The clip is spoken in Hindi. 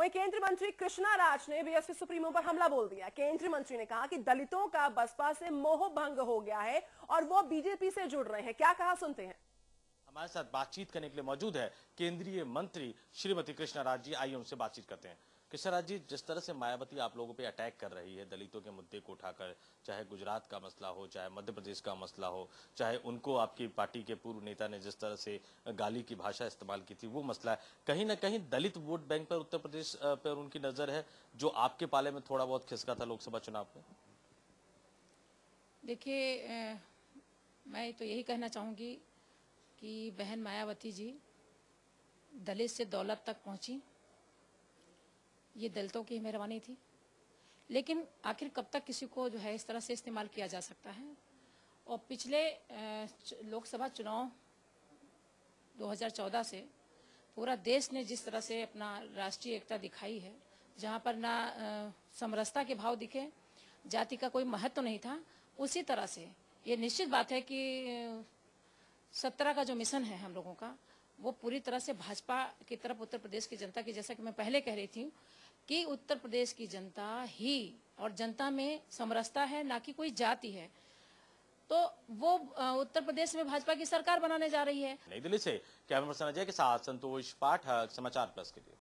वहीं केंद्रीय मंत्री कृष्णा राज ने बीएसपी सुप्रीमो पर हमला बोल दिया। केंद्रीय मंत्री ने कहा कि दलितों का बसपा से मोह भंग हो गया है और वो बीजेपी से जुड़ रहे हैं। क्या कहा, सुनते हैं। हमारे साथ बातचीत करने के लिए मौजूद है केंद्रीय मंत्री श्रीमती कृष्णा राज जी। आइए उनसे बातचीत करते हैं। कृष्णा राज जी, जिस तरह से मायावती आप लोगों पे अटैक कर रही है दलितों के मुद्दे को उठाकर, चाहे गुजरात का मसला हो, चाहे मध्य प्रदेश का मसला हो, चाहे उनको आपकी पार्टी के पूर्व नेता ने जिस तरह से गाली की भाषा इस्तेमाल की थी वो मसला है, कहीं ना कहीं दलित वोट बैंक पर उत्तर प्रदेश पर उनकी नजर है, जो आपके पाले में थोड़ा बहुत खिसका था लोकसभा चुनाव में। देखिए, मैं तो यही कहना चाहूँगी कि बहन मायावती जी दलित से दौलत तक पहुँची, ये दलितों की मेहरबानी थी। लेकिन आखिर कब तक किसी को जो है इस तरह से इस्तेमाल किया जा सकता है। और पिछले लोकसभा चुनाव 2014 से पूरा देश ने जिस तरह से अपना राष्ट्रीय एकता दिखाई है, जहाँ पर ना समरसता के भाव दिखे, जाति का कोई महत्व नहीं था, उसी तरह से ये निश्चित बात है कि 17 का जो मिशन है हम लोगों का, वो पूरी तरह से भाजपा की तरफ उत्तर प्रदेश की जनता की, जैसा कि मैं पहले कह रही थी कि उत्तर प्रदेश की जनता ही और जनता में समरसता है, ना कि कोई जाति है। तो वो उत्तर प्रदेश में भाजपा की सरकार बनाने जा रही है। नई दिल्ली से कैमरा पर्सन अजय के साथ संतोष पाठक, समाचार प्लस के लिए।